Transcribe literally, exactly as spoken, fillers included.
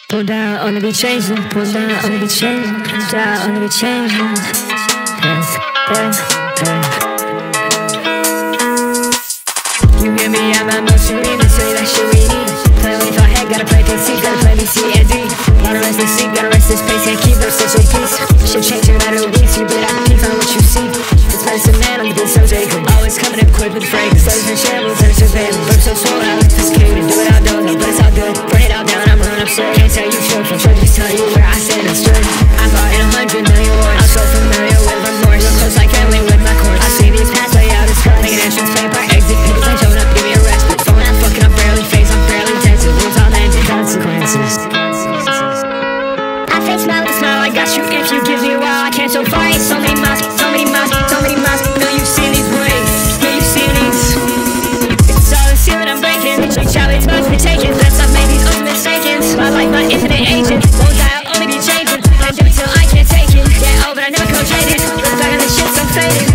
Pull down, only be changing. Pull down, only be changing. Pull down, only be changing. Yes, yes, yes. You hear me, I'm a motion in the city, that shit we need. Play with my head, gotta play P C, gotta play B C and D. Gotta rest this seat, gotta rest this pace, can't keep no social peace. Shit changing out of weeks, you better have to find what you see. It's medicine man, I'm good, so Jacob. Always coming equipped with fragrance. Slaves and shambles, and surveillance. Burp so swole, I look sophisticated. Do it all done, no place all good. Burn it all down, I'm running upset. Can't tell you true from truth, just tell you where I stand and stood. I bought in a hundred million wars. I'm so familiar with remorse. Real close like family with my course. I see these paths lay out as cuts. Make an entrance, paper, exit. People ain't showing up, give me a respite. Phone I'm fucking, I'm barely phased, I'm barely tense. It rules all ended consequences. I face smile with a smile, I got you if you give me a while. I can't so far, it's so many miles, so many miles, so many miles. Know you've seen these ways, know you've seen these. It's all the ceiling I'm breaking. Reach out, it's about to be taken. That's I've made these ultimate statements. My life, my infinite agent. Won't die, I'll only be changing. I do it till I can't take it. Yeah, oh, but I never go jaded. Look back on the shit, so faded.